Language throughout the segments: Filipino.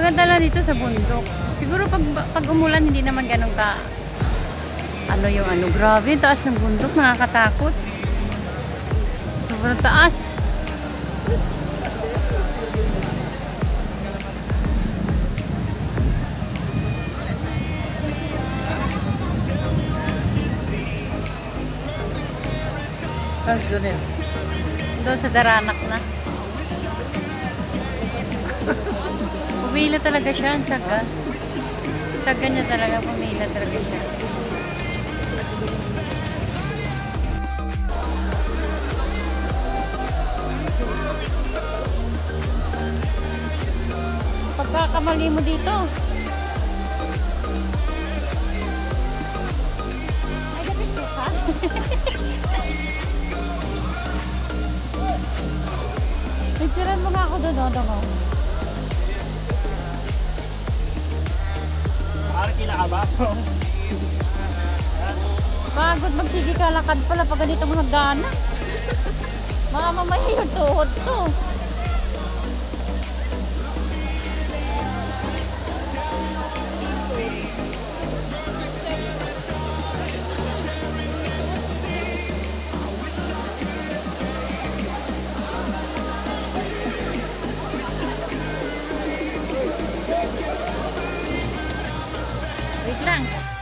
Maganda lang dito sa bundok. Siguro pag umulan hindi naman ganun ka grabe, taas ng bundok, nakakatakot. Sobrang taas. Doon sa Daranak na. Pumila talaga siya, tsaga. Tsaga niya talaga, pumila talaga siya. Pagkakamali mo dito. Ay, dapat ko ka? Picturean mo nga ako doon, ako. Kila ka ba? Pagod magsigi ka lakad pala pag ganito mo nagdana. Mga mamaya yung tuhod to. Wait lang.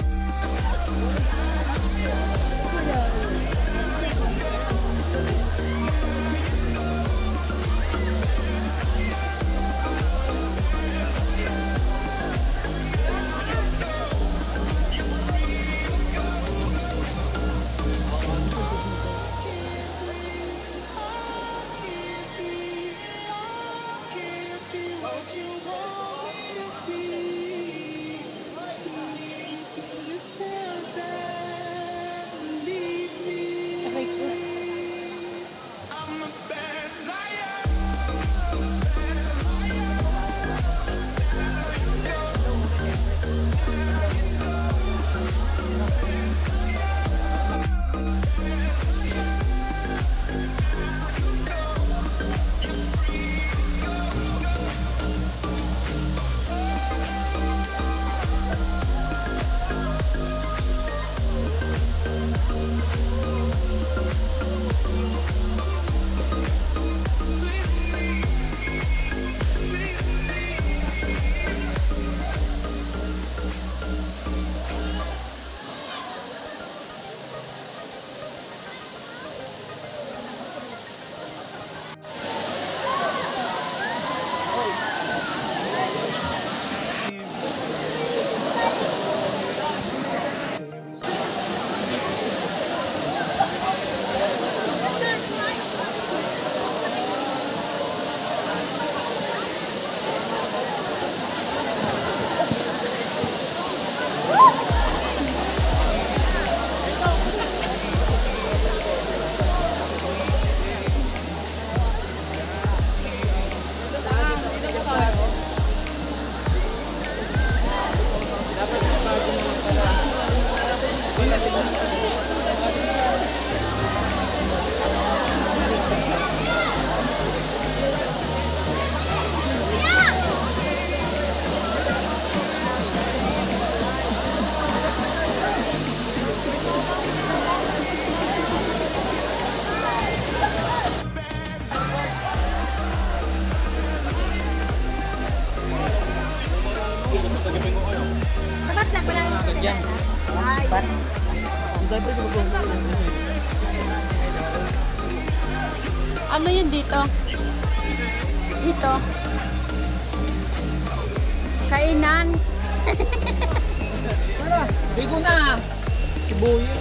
Yan. Pat. Ano yun dito? Dito. Kainan. Bigo na. Sibuyo.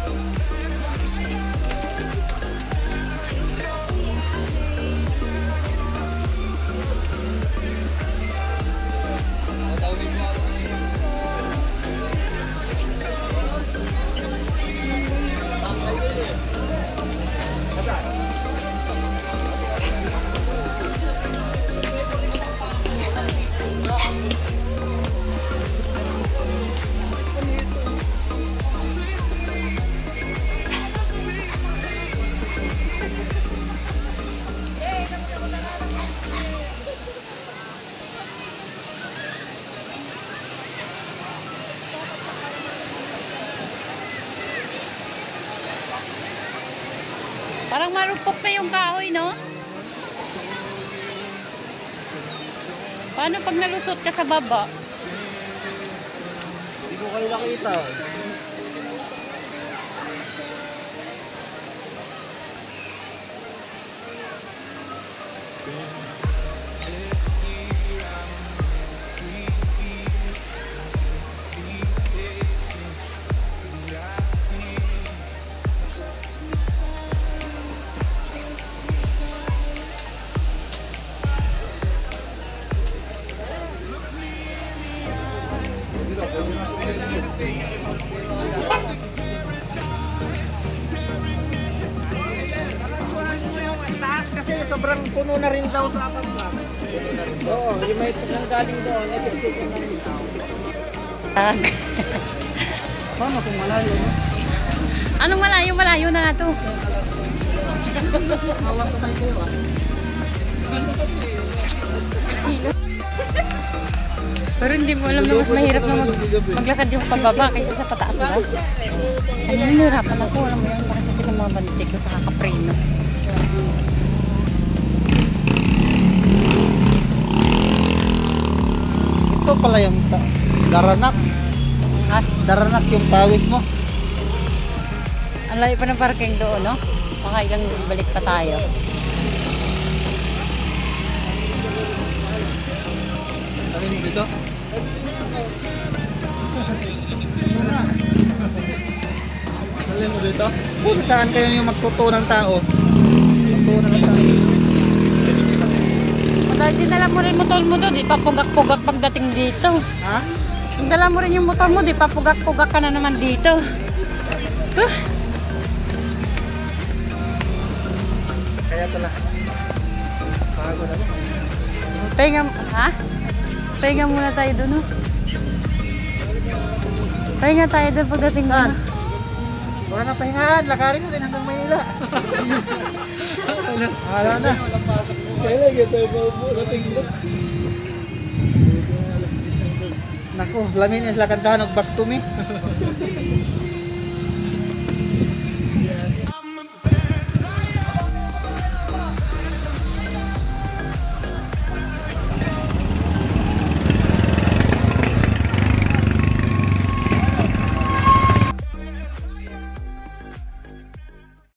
Parang marupok na yung kahoy, no? Paano pag nalusot ka sa baba? Hindi ko kayo nakita. Kasi sobrang puno na rin daw sa akin. Oo, yung may galing doon, nag-execute ng isa. Paano kung malayo, no? Anong malayo? Malayo na nga to. Hawak kamay kayo, ah. Pero hindi mo alam na mas mahirap na maglakad yung pababa kaysa sa pataas, diba? Ano yung nahirapan ako? Alam mo yun, nakasakit ng mga bantik ko sa kakapreno. Ito pala yung daranak. Ha? Daranak yung pawis mo. Ang layo pa ng parking doon, no? Baka ilang balik pa tayo. Alin dito? Alin mo dito? Kung saan kayo yung magtuto ng tao? Magtuto ng tao. Dahil dinala mo rin motor mo doon, di pa pugak-pugak pagdating dito. Ha? Dala mo rin yung motor mo, di pa pugak-pugak ka na naman dito. Kaya pala. Bago na lang. Pahinga, ha? Pahinga muna tayo doon, no? Pahinga tayo doon pagdating mo. Wala na pahingahan, lakarin natin hanggang Maynila. Wala na. Kailan tayo mabuting na. Naku, lamin is lakandahan og back to me.